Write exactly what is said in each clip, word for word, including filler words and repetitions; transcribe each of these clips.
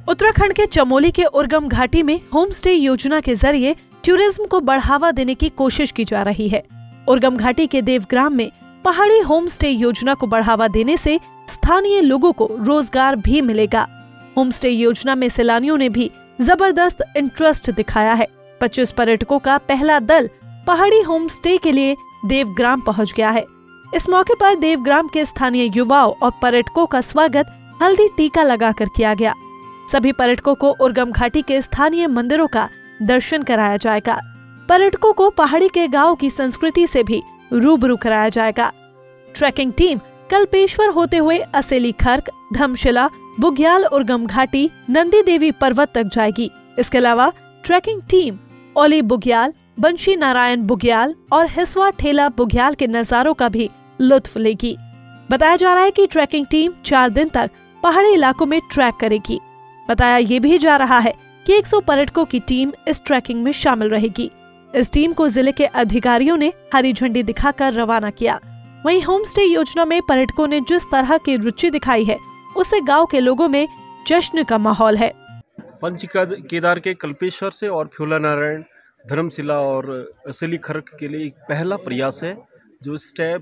उत्तराखंड के चमोली के उर्गम घाटी में होम स्टे योजना के जरिए टूरिज्म को बढ़ावा देने की कोशिश की जा रही है। उर्गम घाटी के देवग्राम में पहाड़ी होम स्टे योजना को बढ़ावा देने से स्थानीय लोगों को रोजगार भी मिलेगा। होम स्टे योजना में सैलानियों ने भी जबरदस्त इंटरेस्ट दिखाया है। पच्चीस पर्यटकों का पहला दल पहाड़ी होम स्टे के लिए देवग्राम पहुंच गया है। इस मौके पर देवग्राम के स्थानीय युवाओं और पर्यटकों का स्वागत हल्दी टीका लगाकर किया गया। सभी पर्यटकों को उर्गम घाटी के स्थानीय मंदिरों का दर्शन कराया जाएगा। पर्यटकों को पहाड़ी के गांव की संस्कृति से भी रूबरू कराया जाएगा। ट्रैकिंग टीम कल्पेश्वर होते हुए असेली खर्क, धमशिला, बुग्याल, उर्गम घाटी, नंदी देवी पर्वत तक जाएगी। इसके अलावा ट्रैकिंग टीम ओली बुग्याल, बंशी नारायण बुग्याल और हिस्वा ठेला बुग्याल के नजारों का भी लुत्फ लेगी। बताया जा रहा है कि ट्रैकिंग टीम चार दिन तक पहाड़ी इलाकों में ट्रैक करेगी। बताया ये भी जा रहा है कि सौ पर्यटकों की टीम इस ट्रैकिंग में शामिल रहेगी। इस टीम को जिले के अधिकारियों ने हरी झंडी दिखाकर रवाना किया। वहीं होम स्टे योजना में पर्यटकों ने जिस तरह की रुचि दिखाई है, उससे गांव के लोगों में जश्न का माहौल है। पंच केदार के कल्पेश्वर से और फ्योला नारायण, धर्मशिला और असेली खर्क के लिए एक पहला प्रयास है जो स्टेप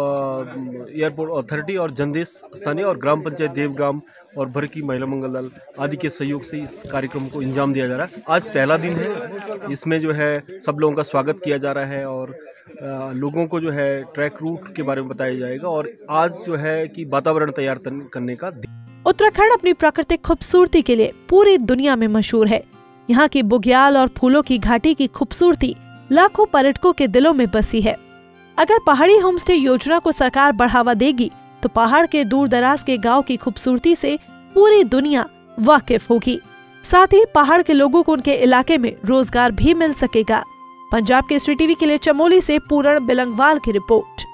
एयरपोर्ट अथॉरिटी और जनदेश स्थानीय और ग्राम पंचायत देवग्राम और भर की महिला मंगल दल आदि के सहयोग से इस कार्यक्रम को अंजाम दिया जा रहा है। आज पहला दिन है, इसमें जो है सब लोगों का स्वागत किया जा रहा है और आ, लोगों को जो है ट्रैक रूट के बारे में बताया जाएगा और आज जो है कि वातावरण तैयार करने का। उत्तराखंड अपनी प्राकृतिक खूबसूरती के लिए पूरी दुनिया में मशहूर है। यहाँ की बुग्याल और फूलों की घाटी की खूबसूरती लाखों पर्यटकों के दिलों में बसी है। अगर पहाड़ी होमस्टे योजना को सरकार बढ़ावा देगी तो पहाड़ के दूर दराज के गांव की खूबसूरती से पूरी दुनिया वाकिफ होगी। साथ ही पहाड़ के लोगों को उनके इलाके में रोजगार भी मिल सकेगा। पंजाब केसरी टीवी के लिए चमोली से पूरण बिलंगवाल की रिपोर्ट।